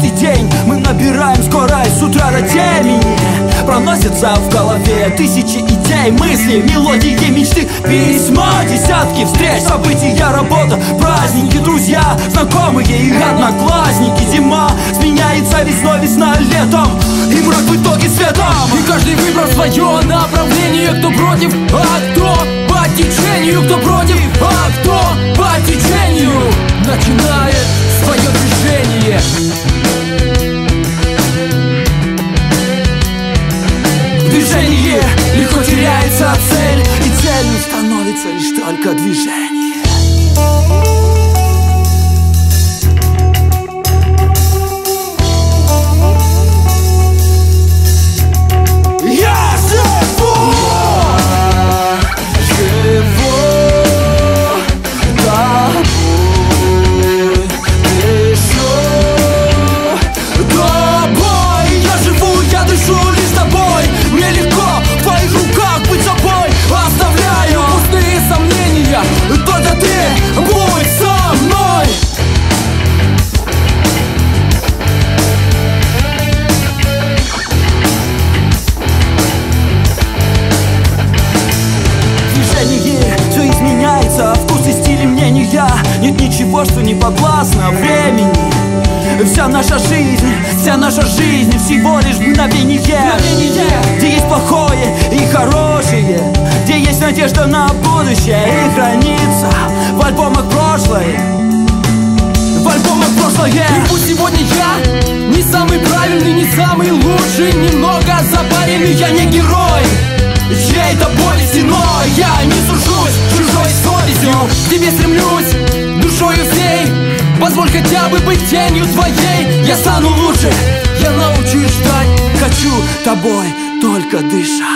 каждый день мы набираем скорость с утра до темени. Проносятся в голове тысячи идей, мысли, мелодии, мечты, письма, десятки встреч, события, работа, праздники, друзья, знакомые и одноклассники. Зима сменяется весной, весна летом, и мрак в итоге светом. И каждый выбрал свое направление. Кто против, а кто по течению. Кто против, а кто по течению начинает свое движение. Движение легко теряется цель, и целью становится лишь только движение. Нет ничего, что не подвластно времени. Вся наша жизнь всего лишь мгновение. Где есть плохое и хорошее, где есть надежда на будущее, и хранится в альбомах прошлое. В альбомах прошлое. И пусть сегодня я не самый правильный, не самый лучший, немного запаренный, я не герой чьей-то боли стеной. Я не сужусь чужой совестью, к тебе стремлюсь душою всей. Позволь хотя бы быть тенью твоей. Я стану лучше, я научусь ждать. Хочу тобой только дышать.